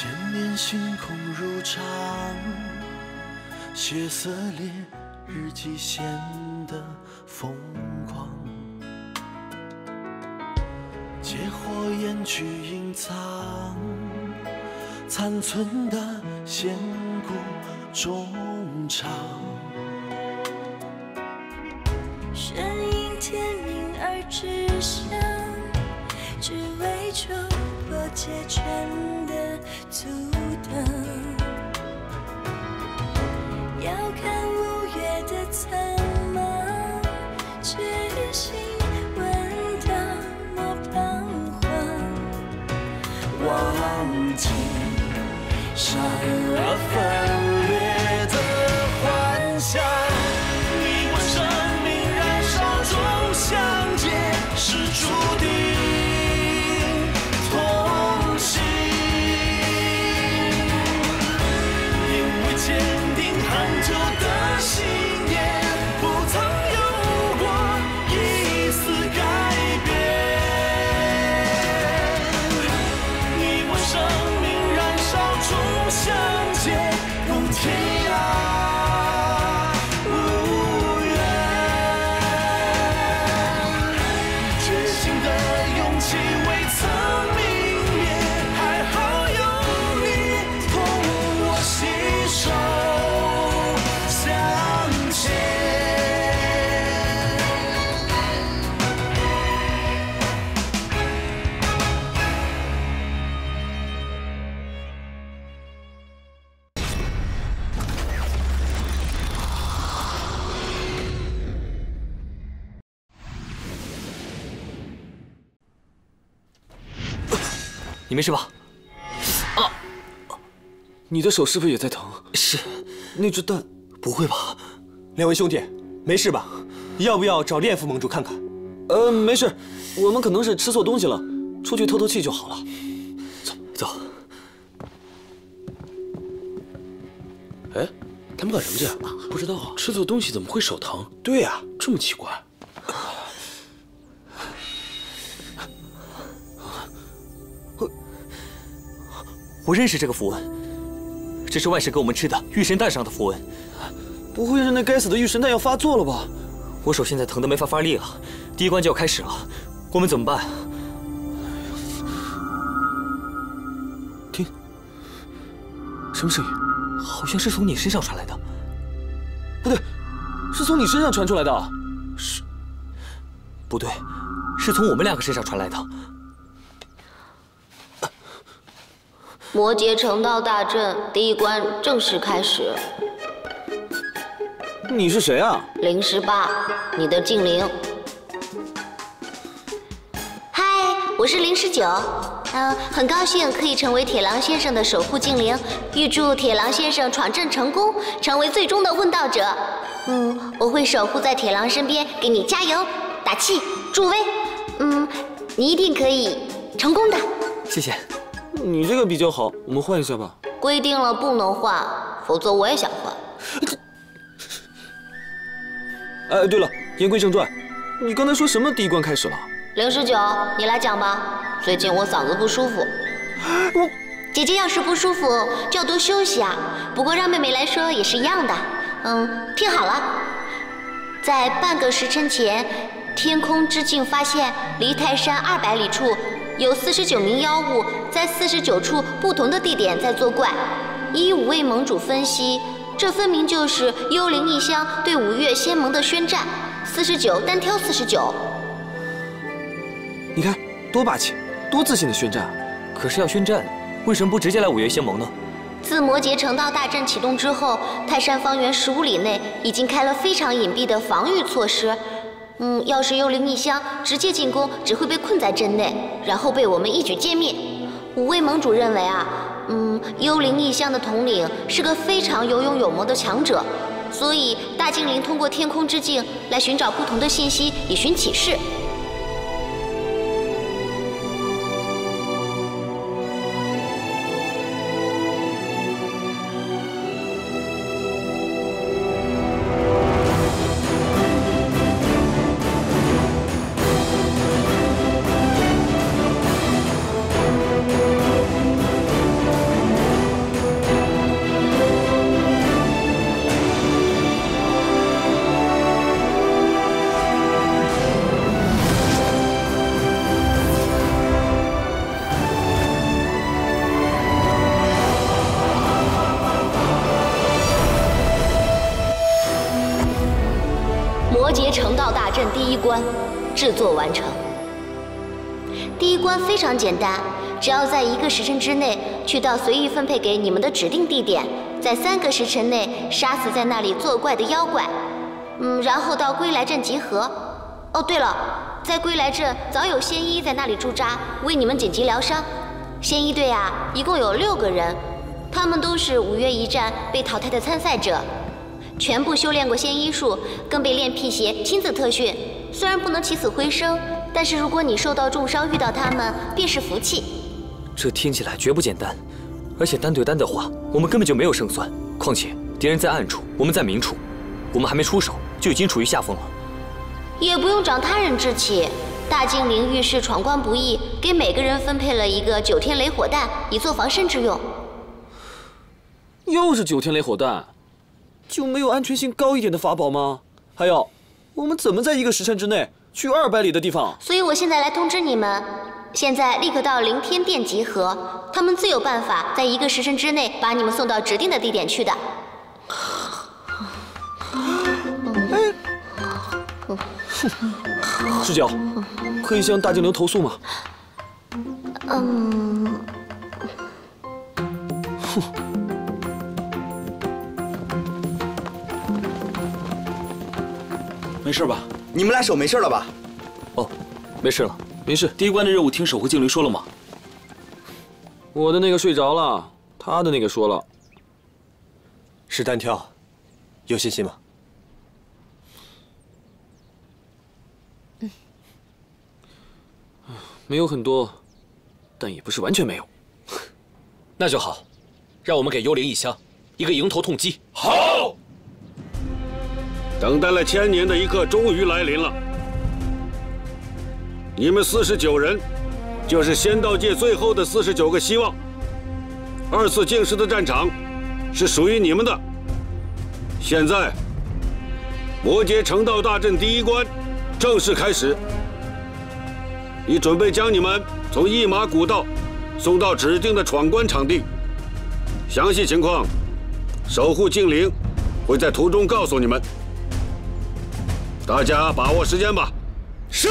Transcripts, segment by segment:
千年星空如常，血色烈日记显得疯狂。借火焰去隐藏残存的仙骨衷肠。 神应天命而志向，只为冲破劫权的阻挡。遥看五月的苍茫，决心闻到莫彷徨。 忘记善恶分裂的幻想，你我生命燃烧中相见，是注定同行。因为坚定恒久的信念，不曾有过一丝改变。你我生命燃烧中相见，共天涯无缘。觉醒的勇气未曾泯灭，还好有你同我携手向前。 你没事吧？ 你的手是不是也在疼？ 是。 那只蛋， 不会吧？ 两位兄弟，没事吧？要不要找炼符盟主看看？ 没事，我们可能是吃错东西了，出去透透气就好了。 走。 哎，他们干什么去？ 不知道啊， 吃错东西怎么会手疼？ 对呀， 这么奇怪。 我认识这个符文，这是外神给我们吃的御神蛋上的符文。 不会是那该死的御神蛋要发作了吧？ 我手现在疼得没法发力了，第一关就要开始了，我们怎么办？ 听，什么声音？ 好像是从你身上传来的。 不对，是从你身上传出来的。 是，不对，是从我们两个身上传来的。 魔劫成道大阵第一关正式开始。 你是谁啊 018，你的精灵。嗨，我是019。很高兴可以成为铁狼先生的守护精灵，预祝铁狼先生闯阵成功，成为最终的问道者。我会守护在铁狼身边，给你加油打气助威。你一定可以成功的。 谢谢。 你这个比较好，我们换一下吧。 规定了不能换，否则我也想换。 哎，对了，言归正传，你刚才说什么？第一关开始了 019，你来讲吧。最近我嗓子不舒服。姐姐要是不舒服就要多休息啊。不过让妹妹来说也是一样的。听好了，在半个时辰前，天空之镜发现离泰山200里处有49名妖物在49处不同的地点在作怪。依五位盟主分析，这分明就是幽灵异乡对五岳仙盟的宣战。49单挑49。 你看，多霸气，多自信的宣战。 可是要宣战，为什么不直接来五岳仙盟呢？ 自魔劫成道大阵启动之后，泰山方圆15里内已经开了非常隐蔽的防御措施。要是幽灵异乡直接进攻，只会被困在阵内，然后被我们一举歼灭。五位盟主认为啊，幽灵异乡的统领是个非常有勇有谋的强者，所以大精灵通过天空之镜来寻找不同的信息，以寻启示。 成道大阵第1关制作完成。第1关非常简单，只要在1个时辰之内去到随意分配给你们的指定地点，在3个时辰内杀死在那里作怪的妖怪。然后到归来镇集合。哦，对了，在归来镇早有仙医在那里驻扎，为你们紧急疗伤。仙医队啊，一共有6个人，他们都是5月1战被淘汰的参赛者，全部修炼过仙医术，更被练辟邪亲自特训。虽然不能起死回生，但是如果你受到重伤遇到他们，便是福气。 这听起来绝不简单，而且单对单的话，我们根本就没有胜算。况且敌人在暗处，我们在明处，我们还没出手，就已经处于下风了。 也不用长他人志气。大精灵遇事闯关不易，给每个人分配了一个9天雷火弹，以作防身之用。 又是9天雷火弹，就没有安全性高一点的法宝吗？还有，我们怎么在1个时辰之内去200里的地方？ 所以我现在来通知你们，现在立刻到凌天殿集合，他们自有办法在1个时辰之内把你们送到指定的地点去的。 赤脚，可以向大精灵投诉吗？ 没事吧？ 你们来守没事了吧？ 哦，没事了， 没事。 第1关的任务听守护精灵说了吗？ 我的那个睡着了，他的那个说了。 是单挑，有信心吗？ 没有很多，但也不是完全没有。 那就好，让我们给幽灵异乡一个迎头痛击。 好！等待了1000年的一刻终于来临了。你们49人，就是仙道界最后的49个希望。2次竞试的战场是属于你们的。现在，魔劫成道大阵第1关正式开始。已准备将你们从一马古道送到指定的闯关场地。详细情况，守护精灵会在途中告诉你们。大家把握时间吧。 是。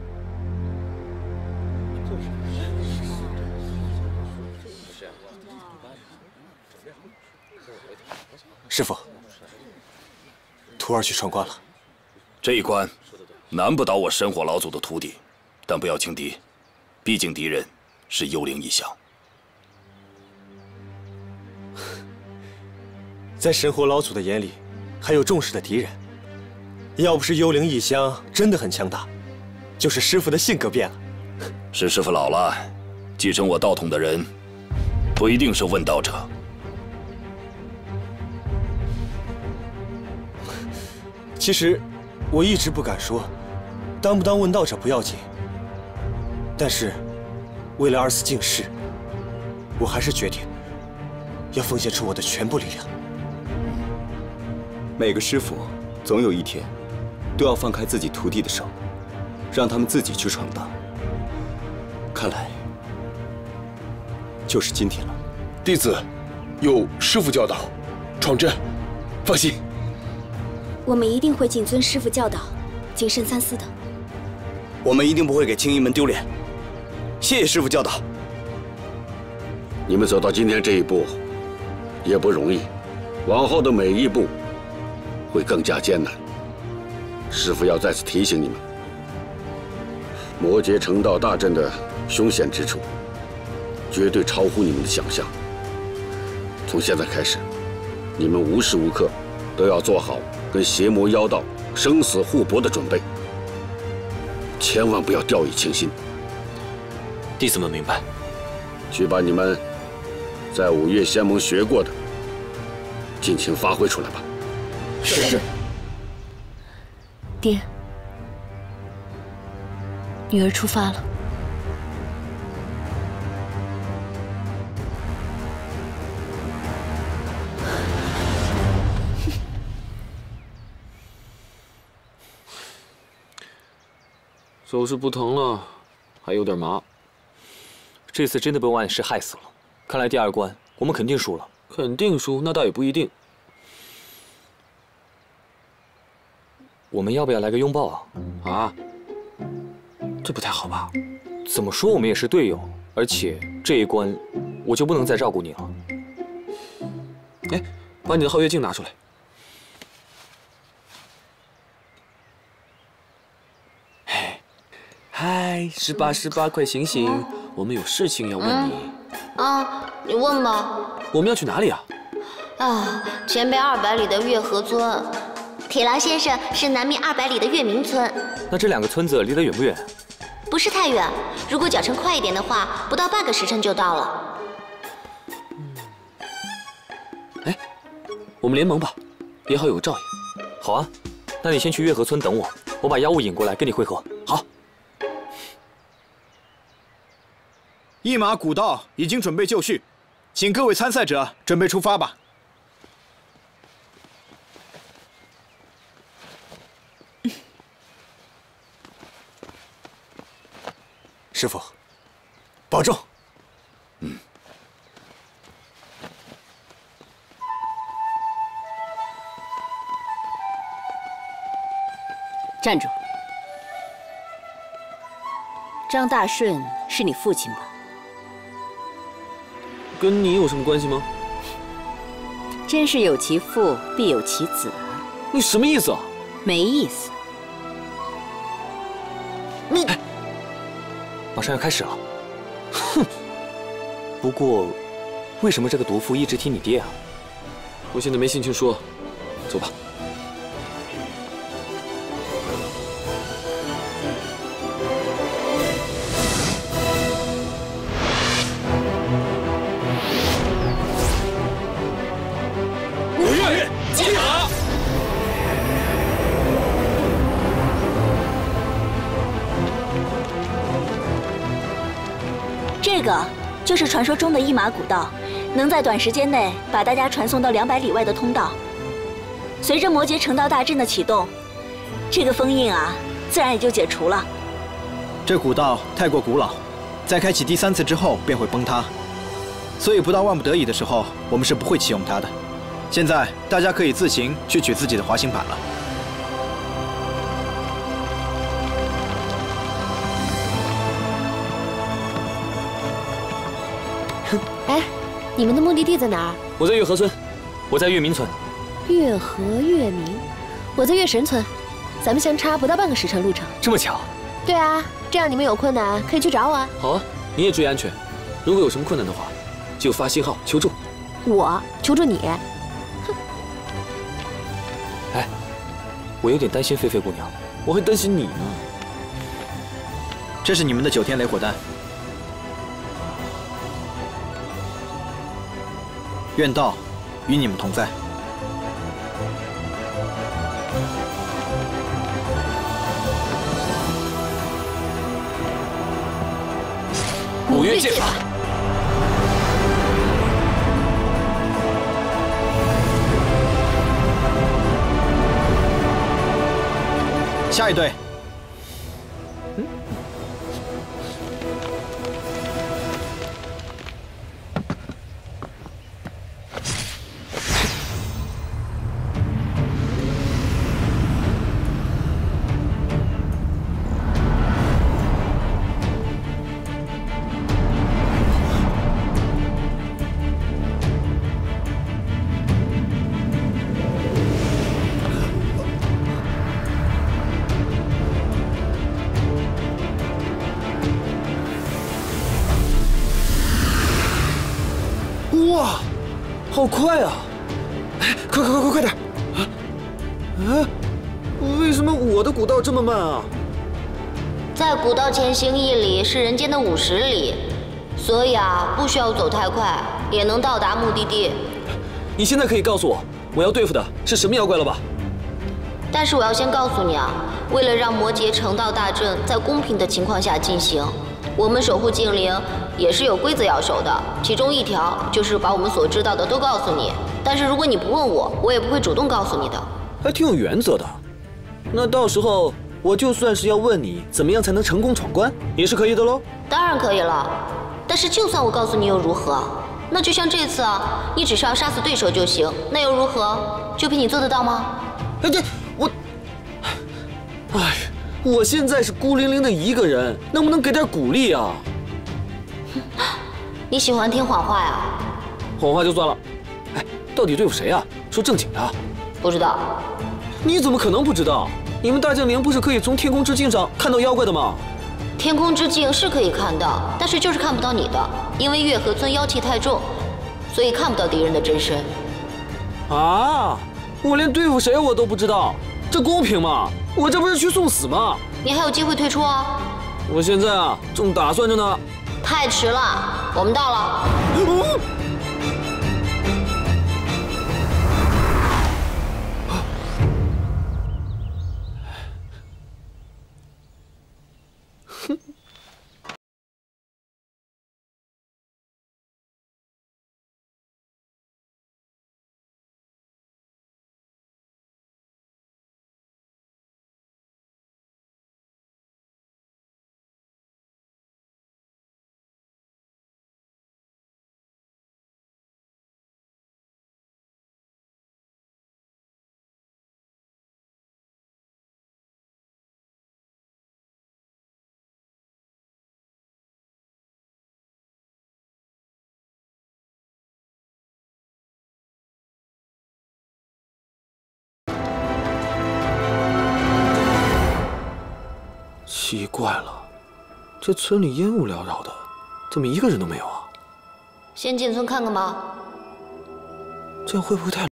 师傅，徒儿去闯关了。 这一关难不倒我神火老祖的徒弟。但不要轻敌，毕竟敌人是幽灵异乡。 在神火老祖的眼里，还有重视的敌人。要不是幽灵异乡真的很强大，就是师傅的性格变了。 是师傅老了，继承我道统的人，不一定是问道者。 其实，我一直不敢说，当不当问道者不要紧。但是，为了2次竞试，我还是决定要奉献出我的全部力量。 每个师傅总有一天都要放开自己徒弟的手，让他们自己去闯荡。看来就是今天了。 弟子有师傅教导，闯阵，放心。 我们一定会谨遵师傅教导，谨慎三思的。 我们一定不会给青衣门丢脸。谢谢师傅教导。 你们走到今天这一步，也不容易，往后的每一步会更加艰难。师傅要再次提醒你们，魔劫成道大阵的凶险之处，绝对超乎你们的想象。从现在开始，你们无时无刻都要做好跟邪魔妖道生死互搏的准备，千万不要掉以轻心。 弟子们明白。 去把你们在5岳仙盟学过的尽情发挥出来吧。 是。 爹，女儿出发了。 手是不疼了，还有点麻。 这次真的被万石害死了，看来第2关我们肯定输了。 肯定输，那倒也不一定。 我们要不要来个拥抱啊？ 啊？这不太好吧？ 怎么说我们也是队友，而且这一关我就不能再照顾你了。 哎，把你的皓月镜拿出来。嗨，18，快醒醒，我们有事情要问你。 啊，你问吧。 我们要去哪里啊？ 啊，前北200里的月河村，铁狼先生是南面200里的月明村。 那这2个村子离得远不远？ 不是太远，如果脚程快一点的话，不到半个时辰就到了。 哎，我们联盟吧，也好有个照应。 好啊，那你先去月河村等我，我把妖物引过来跟你会合。 好。 一马古道已经准备就绪，请各位参赛者准备出发吧。 师傅，保重。 站住！张大顺是你父亲吧？ 跟你有什么关系吗？ 真是有其父必有其子啊！ 你什么意思啊？ 没意思。 你，马上要开始了。哼！不过，为什么这个毒妇一直提你爹啊？ 我现在没心情说，走吧。 这个就是传说中的一马古道，能在短时间内把大家传送到200里外的通道。随着魔劫成道大阵的启动，这个封印啊，自然也就解除了。 这古道太过古老，在开启第3次之后便会崩塌，所以不到万不得已的时候，我们是不会启用它的。现在大家可以自行去取自己的滑行板了。 哎，你们的目的地在哪儿？ 我在月河村，我在月明村。 月河月明，我在月神村，咱们相差不到半个时辰路程。 这么巧？ 对啊，这样你们有困难可以去找我啊。 好啊，你也注意安全。如果有什么困难的话，就发信号求助。 我求助你？ 哼！哎，我有点担心菲菲姑娘。 我还担心你呢。 这是你们的9天雷火丹。愿道与你们同在。 五岳剑法。 下一队。 哇，好快啊！哎，快点！为什么我的古道这么慢啊？ 在古道前行1里是人间的50里，所以啊，不需要走太快，也能到达目的地。 你现在可以告诉我，我要对付的是什么妖怪了吧？ 但是我要先告诉你啊，为了让魔劫成道大阵在公平的情况下进行，我们守护精灵也是有规则要守的，其中一条就是把我们所知道的都告诉你。但是如果你不问我，我也不会主动告诉你的。 还挺有原则的。那到时候我就算是要问你怎么样才能成功闯关，也是可以的喽。 当然可以了。但是就算我告诉你又如何？那就像这次啊，你只需要杀死对手就行，那又如何？就凭你做得到吗？ 哎，对， 哎，我现在是孤零零的一个人，能不能给点鼓励啊？ 你喜欢听谎话呀？ 谎话就算了，哎，到底对付谁啊？说正经的。 不知道。 你怎么可能不知道？你们大将领不是可以从天空之镜上看到妖怪的吗？ 天空之镜是可以看到，但是就是看不到你的，因为月河村妖气太重，所以看不到敌人的真身。 啊！我连对付谁我都不知道，这公平吗？我这不是去送死吗？ 你还有机会退出啊！ 我现在啊，正打算着呢。 太迟了，我们到了。 奇怪了，这村里烟雾缭绕的，怎么一个人都没有啊？ 先进村看看吧。 这样会不会太……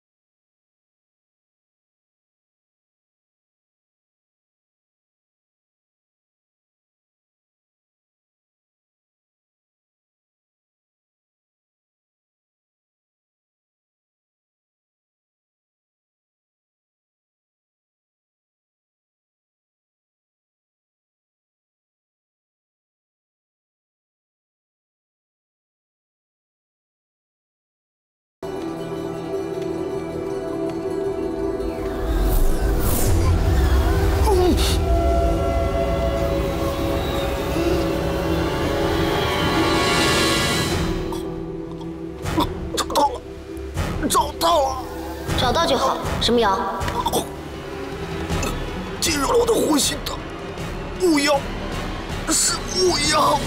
找到就好。什么妖？ 进入了我的呼吸道。雾妖，是雾妖。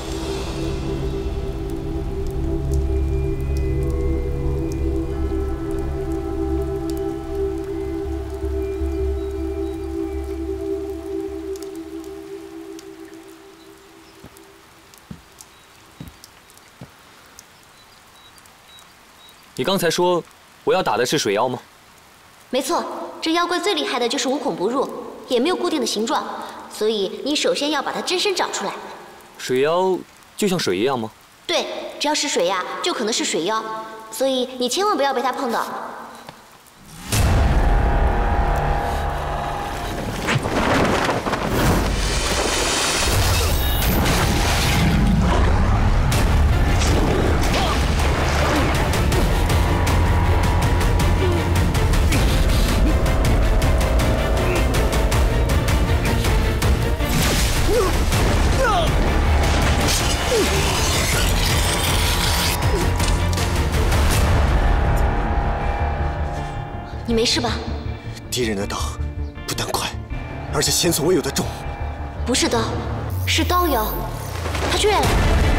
你刚才说我要打的是水妖吗？ 没错，这妖怪最厉害的就是无孔不入，也没有固定的形状，所以你首先要把它真身找出来。 水妖就像水一样吗？ 对，只要是水呀，就可能是水妖，所以你千万不要被它碰到。你没事吧？ 敌人的刀不但快，而且前所未有的重。 不是刀，是刀妖，他追来了。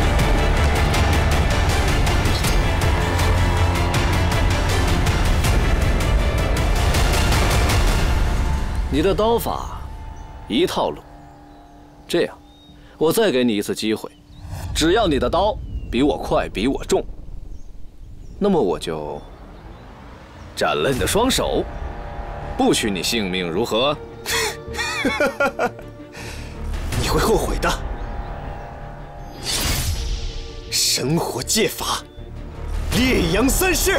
你的刀法一套路，这样，我再给你一次机会，只要你的刀比我快，比我重，那么我就斩了你的双手，不取你性命，如何？ 你会后悔的。神火戒法，烈阳三式。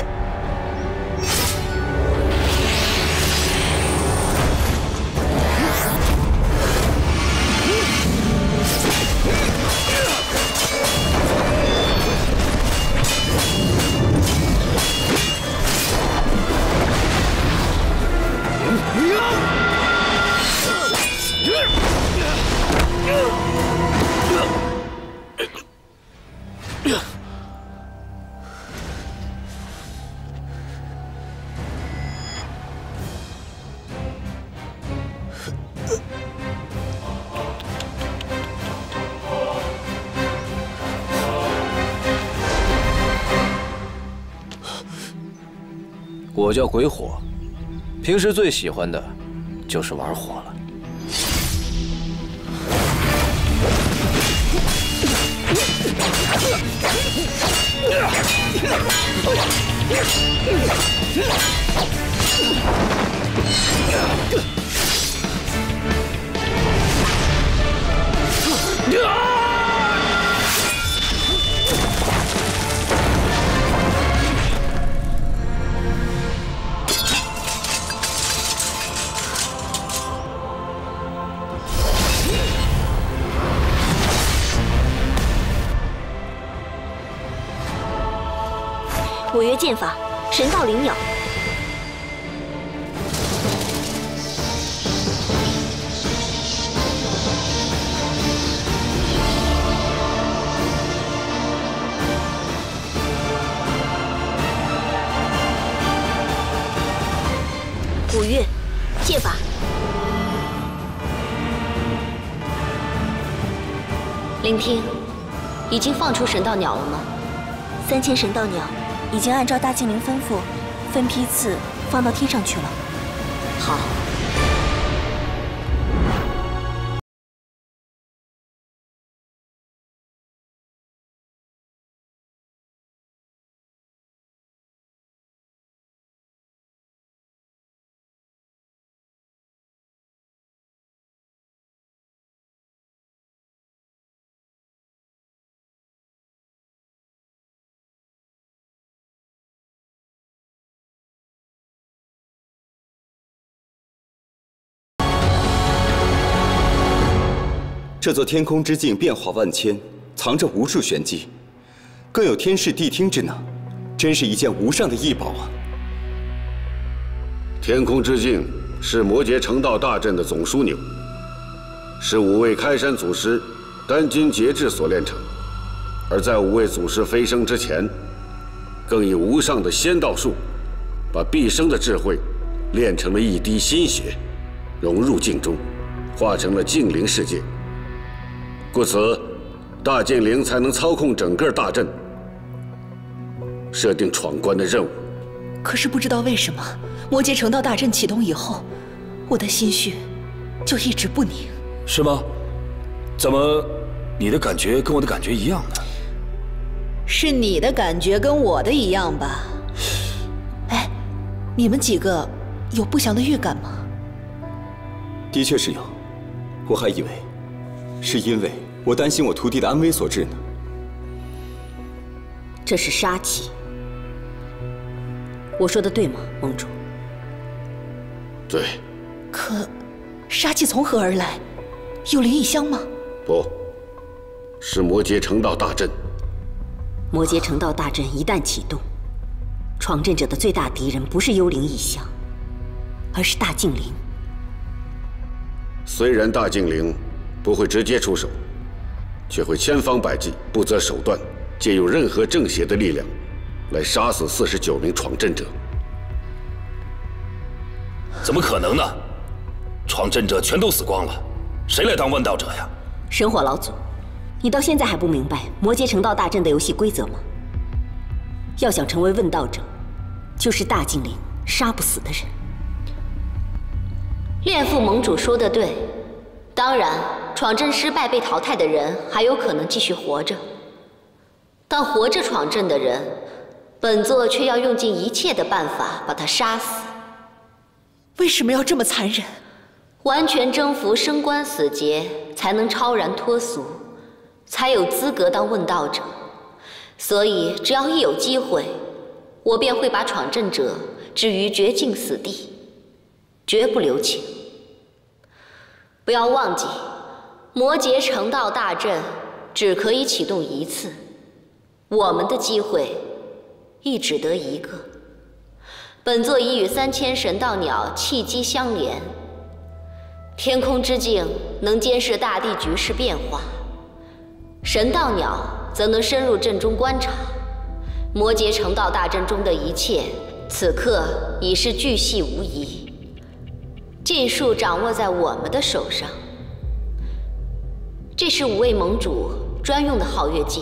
我叫鬼火，平时最喜欢的就是玩火了。 我约剑法，神道灵鸟。五岳，剑法。 聆听，已经放出神道鸟了吗 ？3000神道鸟。已经按照大精灵吩咐，分批次放到天上去了。 好。 这座天空之镜变化万千，藏着无数玄机，更有天视地听之能，真是一件无上的异宝啊！ 天空之镜是魔劫成道大阵的总枢纽，是5位开山祖师殚精竭智所炼成，而在5位祖师飞升之前，更以无上的仙道术，把毕生的智慧炼成了一滴心血，融入镜中，化成了镜灵世界。故此，大镜灵才能操控整个大阵，设定闯关的任务。 可是不知道为什么，魔劫成道大阵启动以后，我的心绪就一直不宁。 是吗？怎么，你的感觉跟我的感觉一样呢？ 是你的感觉跟我的一样吧？哎，你们几个有不祥的预感吗？ 的确是有，我还以为是因为我担心我徒弟的安危所致呢。 这是杀气，我说的对吗，盟主？ 对。 可，杀气从何而来？有灵异香吗？ 不，是魔劫成道大阵。 魔劫成道大阵一旦启动，闯阵者的最大敌人不是幽灵异象，而是大镜灵。 虽然大镜灵不会直接出手，却会千方百计、不择手段，借用任何正邪的力量，来杀死49名闯阵者。 怎么可能呢？闯阵者全都死光了，谁来当问道者呀？ 神火老祖，你到现在还不明白魔劫成道大阵的游戏规则吗？要想成为问道者，就是大精灵杀不死的人。 恋父盟主说的对，当然，闯阵失败被淘汰的人还有可能继续活着，但活着闯阵的人，本座却要用尽一切的办法把他杀死。 为什么要这么残忍？ 完全征服生关死劫，才能超然脱俗，才有资格当问道者。所以，只要一有机会，我便会把闯阵者置于绝境死地，绝不留情。不要忘记，魔劫成道大阵只可以启动一次，我们的机会亦只得一个。本座已与3000神道鸟契机相连，天空之镜能监视大地局势变化，神道鸟则能深入阵中观察。魔劫成道大阵中的一切，此刻已是巨细无遗，尽数掌握在我们的手上。这是5位盟主专用的皓月镜。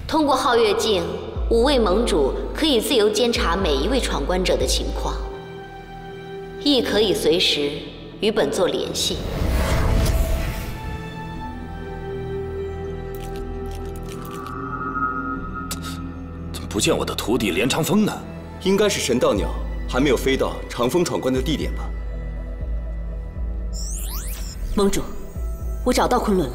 通过皓月镜，5位盟主可以自由监察每一位闯关者的情况，亦可以随时与本座联系。 怎么不见我的徒弟连长风呢？ 应该是神道鸟还没有飞到长风闯关的地点吧。 盟主，我找到昆仑了。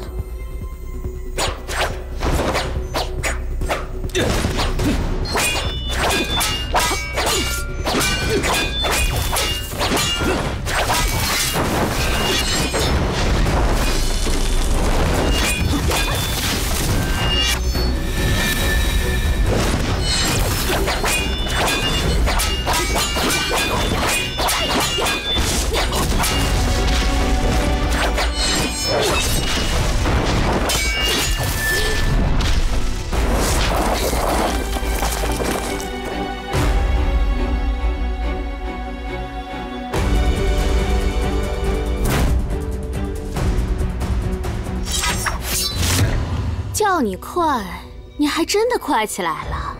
叫你快，你还真的快起来了。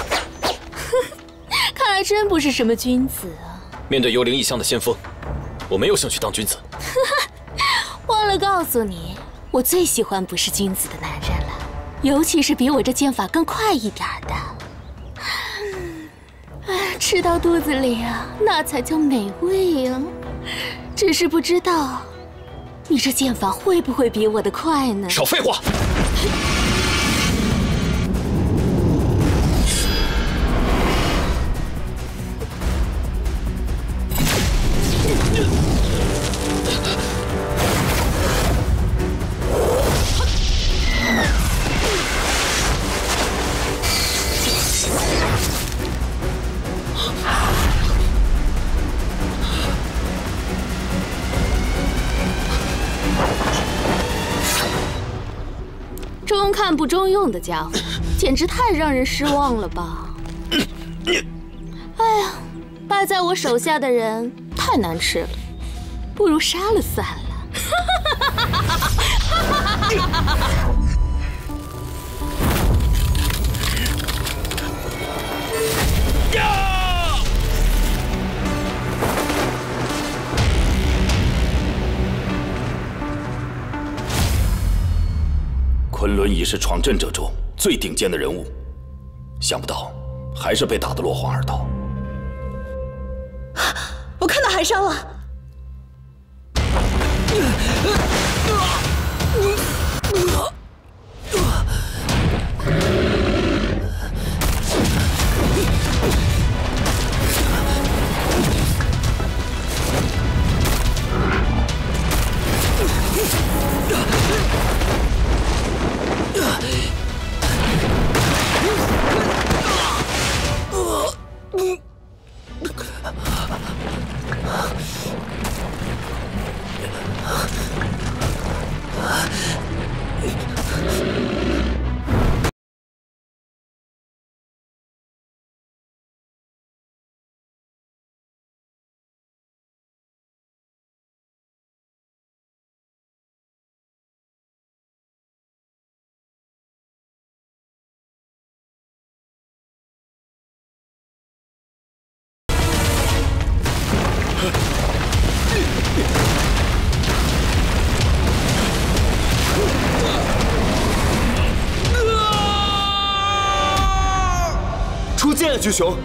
看来真不是什么君子啊！ 面对幽灵异象的先锋，我没有兴趣当君子。 忘了告诉你，我最喜欢不是君子的男人了，尤其是比我这剑法更快一点的。吃到肚子里啊，那才叫美味啊！只是不知道，你这剑法会不会比我的快呢？ 少废话！ 中看不中用的家伙，简直太让人失望了吧！哎呀，败在我手下的人太难吃了，不如杀了算了。 昆仑已是闯阵者中最顶尖的人物，想不到还是被打得落荒而逃。 我看到寒霜了。 出剑啊，巨熊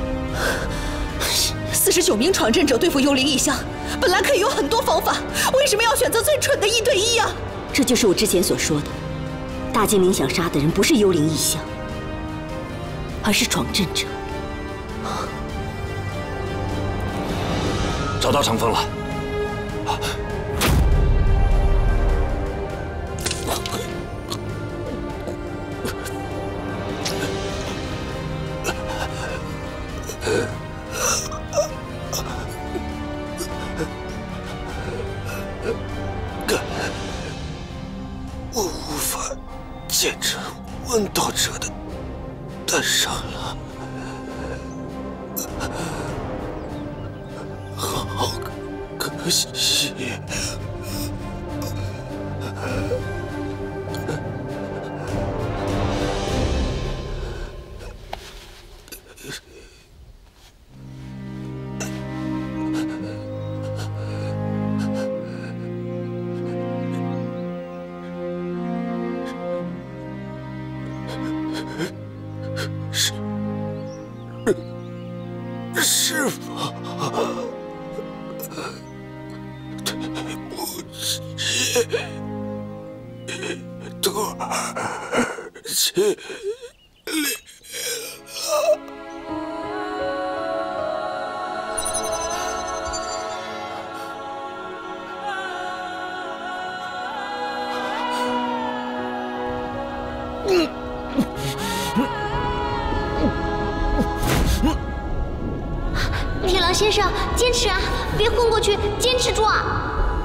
！49名闯阵者对付幽灵异象，本来可以有很多方法，为什么要选择最蠢的1对1啊？ 这就是我之前所说的，大精灵想杀的人不是幽灵异象，而是闯阵者。 找到长风了。 我无法见证问道者的诞生了，好可惜。 起立了。 铁狼先生，坚持啊，别昏过去，坚持住啊！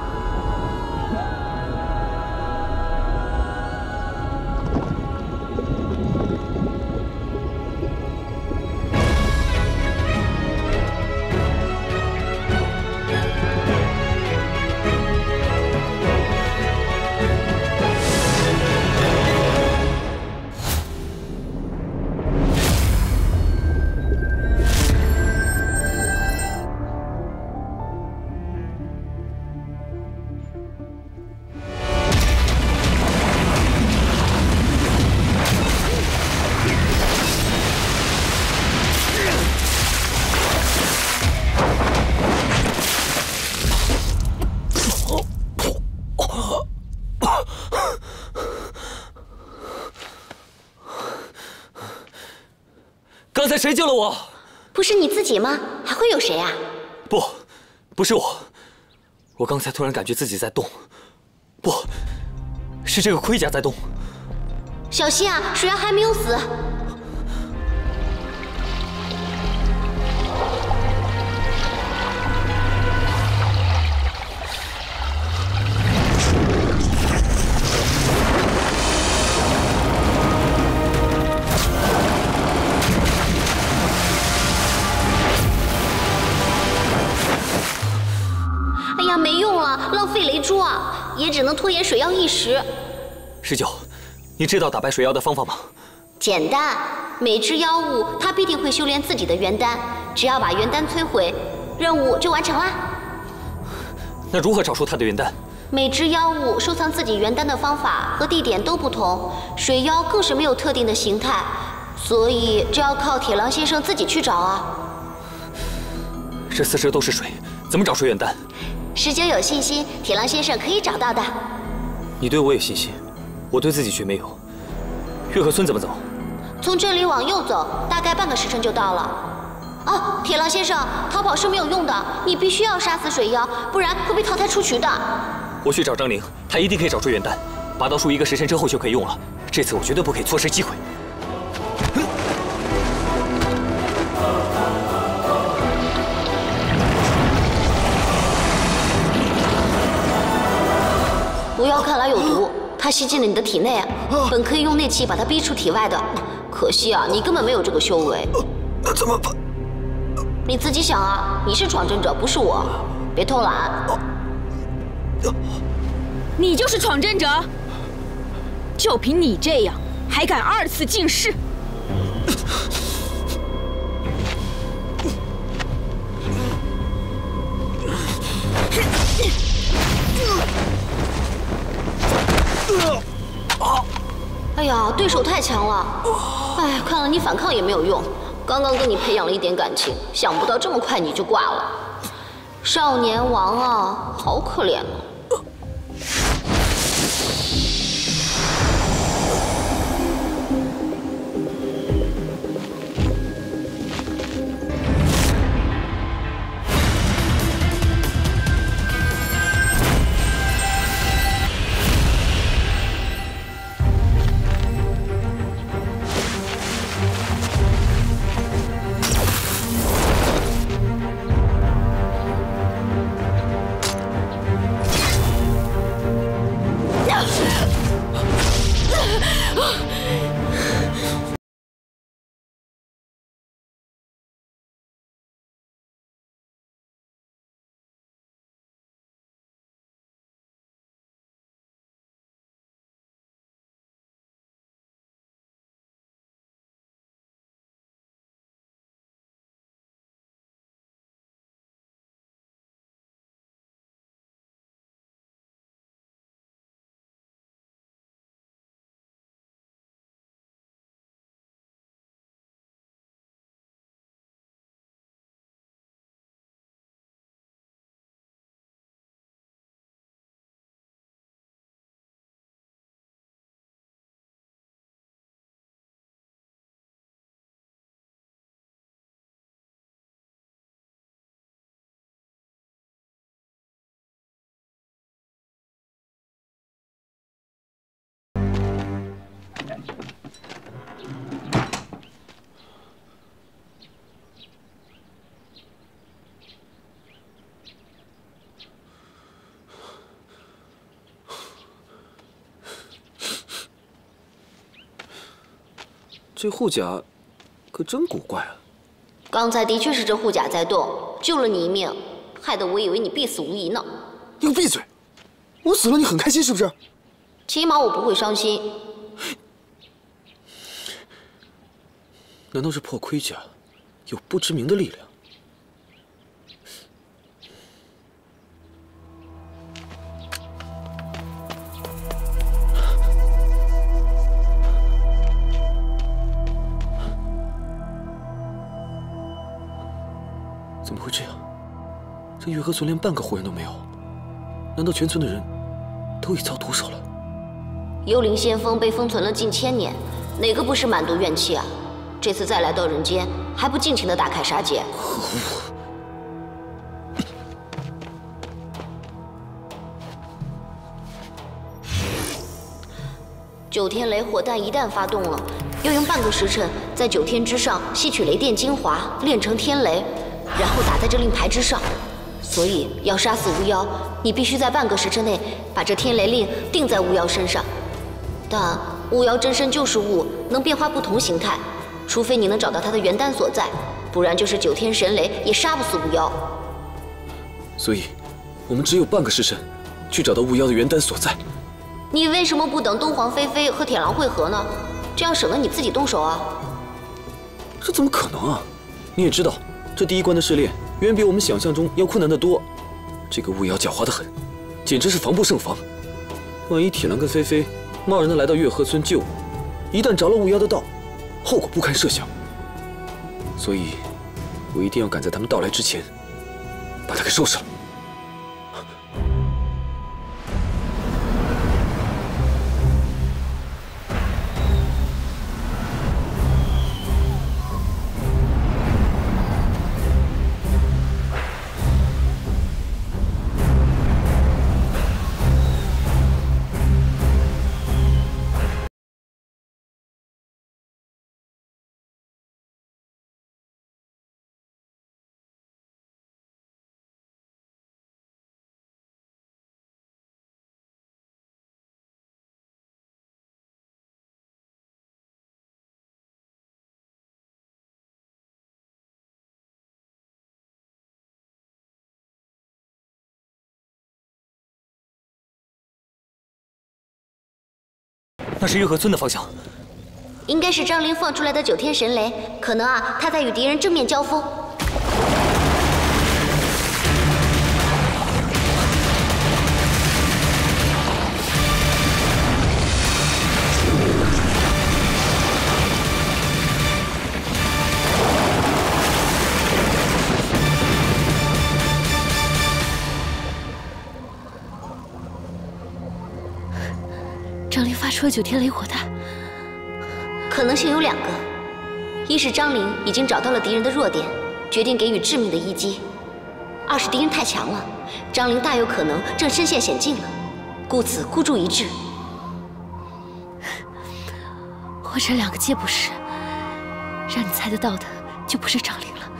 刚才谁救了我？ 不是你自己吗？还会有谁啊？ 不是我。我刚才突然感觉自己在动，不是这个盔甲在动。 小心啊，水妖还没有死。 哎呀，没用了，浪费雷珠啊，也只能拖延水妖一时。 19，你知道打败水妖的方法吗？ 简单，每只妖物它必定会修炼自己的元丹，只要把元丹摧毁，任务就完成啦。 那如何找出它的元丹？ 每只妖物收藏自己元丹的方法和地点都不同，水妖更是没有特定的形态，所以这要靠铁狼先生自己去找啊。 这4只都是水，怎么找出元丹 ？19有信心，铁狼先生可以找到的。 你对我有信心，我对自己却没有。月河村怎么走？ 从这里往右走，大概半个时辰就到了。哦，铁狼先生，逃跑是没有用的，你必须要杀死水妖，不然会被淘汰出局的。 我去找张灵，她一定可以找出元丹，拔刀术1个时辰之后就可以用了。这次我绝对不可以错失机会。 毒药看来有毒，它吸进了你的体内，本可以用内气把它逼出体外的，可惜啊，你根本没有这个修为。 那怎么办？ 你自己想啊，你是闯真者，不是我，别偷懒。 你就是闯真者，就凭你这样，还敢2次进世？ 哎呀，对手太强了！哎，看来你反抗也没有用。刚刚跟你培养了一点感情，想不到这么快你就挂了。少年王啊，好可怜啊！ 这护甲可真古怪啊！ 刚才的确是这护甲在动，救了你一命，害得我以为你必死无疑呢。 你给我闭嘴！我死了你很开心是不是？ 起码我不会伤心。 难道这破盔甲有不知名的力量？怎么会这样？这月河村连半个活人都没有，难道全村的人都已遭毒手了？ 幽灵先锋被封存了近1000年，哪个不是满肚怨气啊？这次再来到人间，还不尽情的大开杀戒？可恶！9天雷火弹一旦发动了，要用半个时辰在9天之上吸取雷电精华，炼成天雷。然后打在这令牌之上，所以要杀死巫妖，你必须在半个时辰内把这天雷令定在巫妖身上。但巫妖真身就是雾，能变化不同形态，除非你能找到它的元丹所在，不然就是9天神雷也杀不死巫妖。 所以，我们只有半个时辰去找到巫妖的元丹所在。 你为什么不等东皇菲菲和铁狼会合呢？这样省得你自己动手啊。 这怎么可能啊？你也知道。这第1关的试炼远比我们想象中要困难得多，这个巫妖狡猾得很，简直是防不胜防。万一铁狼跟菲菲贸然的来到月河村救我，一旦着了巫妖的道，后果不堪设想。所以，我一定要赶在他们到来之前，把他给收拾了。 那是月河村的方向， 应该是张灵放出来的9天神雷，可能啊，他在与敌人正面交锋。 张灵发出了9天雷火弹， 可能性有2个：一是张灵已经找到了敌人的弱点，决定给予致命的一击；二是敌人太强了，张灵大有可能正身陷险境了，故此孤注一掷。 我这2个皆不是，让你猜得到的就不是张灵了。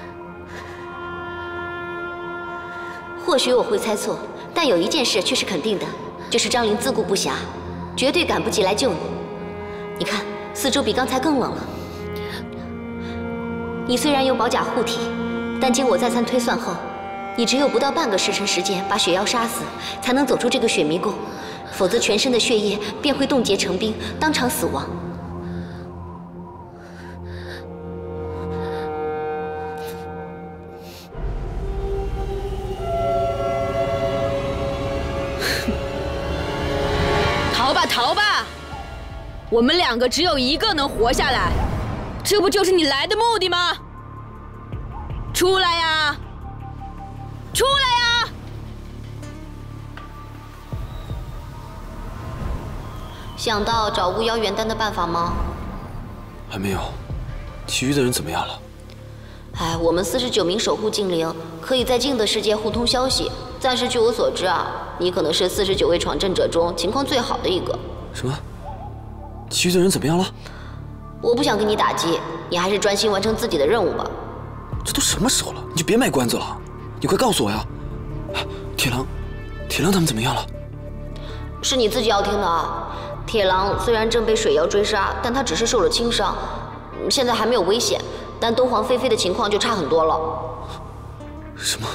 或许我会猜错，但有一件事却是肯定的，就是张灵自顾不暇。绝对赶不及来救你。你看，四周比刚才更冷了。你虽然有宝甲护体，但经我再三推算后，你只有不到半个时辰时间把雪妖杀死，才能走出这个雪迷宫，否则全身的血液便会冻结成冰，当场死亡。 逃吧！我们2个只有1个能活下来，这不就是你来的目的吗？出来呀！出来呀！ 想到找巫妖元丹的办法吗？ 还没有。其余的人怎么样了？ 哎，我们49名守护精灵可以在静的世界互通消息。暂时据我所知啊，你可能是49位闯阵者中情况最好的一个。 什么？其余的人怎么样了？ 我不想给你打击，你还是专心完成自己的任务吧。 这都什么时候了，你就别卖关子了，你快告诉我呀！铁狼他们怎么样了？ 是你自己要听的啊。 铁狼虽然正被水妖追杀，但他只是受了轻伤，现在还没有危险。但东皇菲菲的情况就差很多了。 什么？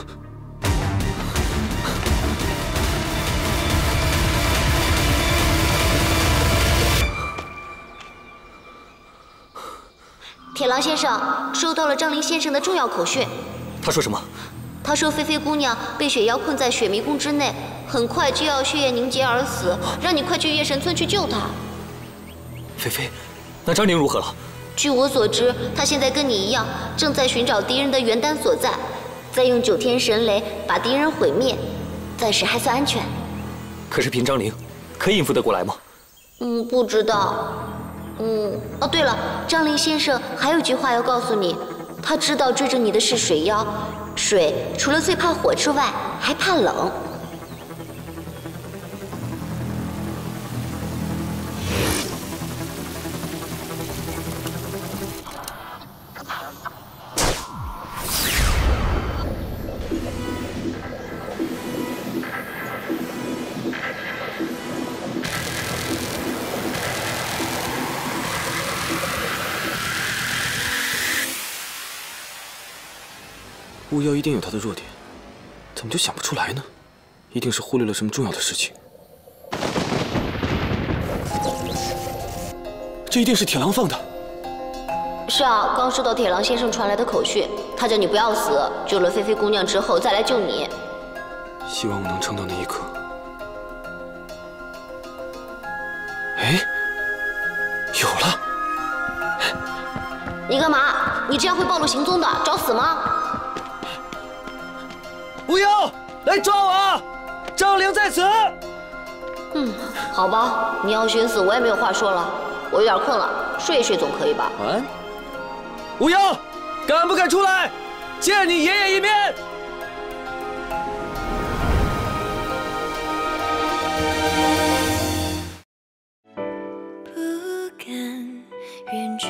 铁狼先生收到了张灵先生的重要口讯。 他说什么？ 他说菲菲姑娘被雪妖困在雪迷宫之内，很快就要血液凝结而死，让你快去月神村去救她。 菲菲，那张灵如何了？ 据我所知，她现在跟你一样，正在寻找敌人的元丹所在，再用9天神雷把敌人毁灭，暂时还算安全。 可是凭张灵，可以应付得过来吗？ 不知道。哦，对了，张灵先生还有句话要告诉你，他知道追着你的是水妖，水除了最怕火之外，还怕冷。 巫妖一定有他的弱点，怎么就想不出来呢？一定是忽略了什么重要的事情。这一定是铁狼放的。 是啊，刚收到铁狼先生传来的口讯，他叫你不要死，救了菲菲姑娘之后再来救你。 希望我能撑到那一刻。哎，有了！ 你干嘛？你这样会暴露行踪的，找死吗？ 不要来抓我！张灵在此。 好吧，你要寻死我也没有话说了。我有点困了，睡一睡总可以吧？ 无妖，敢不敢出来见你爷爷一面？ 不敢远